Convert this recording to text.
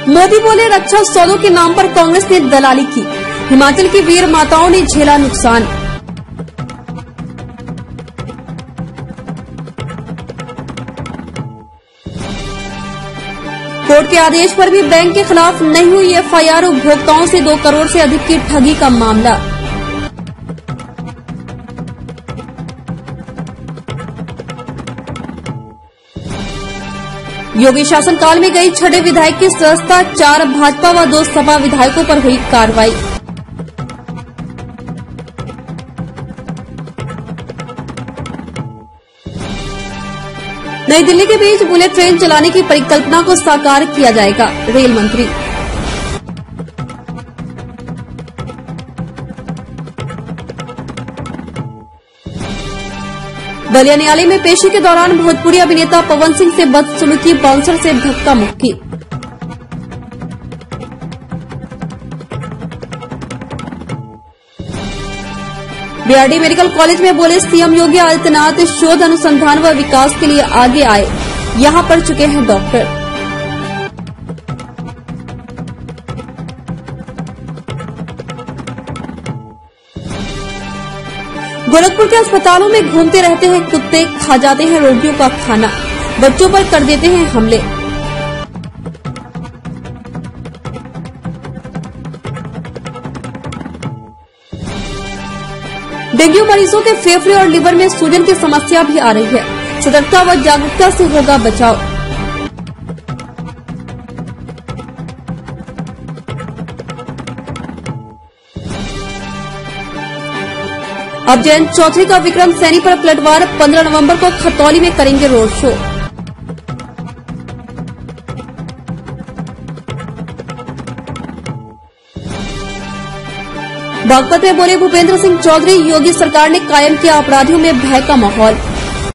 मोदी बोले रक्षा सौदों के नाम पर कांग्रेस ने दलाली की, हिमाचल की वीर माताओं ने झेला नुकसान। कोर्ट के आदेश पर भी बैंक के खिलाफ नहीं हुई एफआईआर, उपभोक्ताओं से 2 करोड़ से अधिक की ठगी का मामला। योगी शासनकाल में गई 6 विधायक की सदस्यता, 4 भाजपा व 2 सपा विधायकों पर हुई कार्रवाई। नई दिल्ली के बीच बुलेट ट्रेन चलाने की परिकल्पना को साकार किया जाएगा, रेल मंत्री। बलिया न्यायालय में पेशी के दौरान भोजपुरी अभिनेता पवन सिंह से बदसलूकी, बाउंसर से धक्का मुक्की। बीआरडी मेडिकल कॉलेज में बोले सीएम योगी आदित्यनाथ, शोध अनुसंधान व विकास के लिए आगे आए, यहां पढ़ चुके हैं डॉक्टर। गोरखपुर के अस्पतालों में घूमते रहते हैं कुत्ते, खा जाते हैं रोगियों का खाना, बच्चों पर कर देते हैं हमले। डेंगू मरीजों के फेफड़े और लिवर में सूजन की समस्या भी आ रही है, सतर्कता व जागरूकता से होगा बचाव। अब जयंत चौधरी का विक्रम सैनी पर पलटवार, 15 नवंबर को खतौली में करेंगे रोड शो। बागपत में बोले भूपेंद्र सिंह चौधरी, योगी सरकार ने कायम किया अपराधियों में भय का माहौल,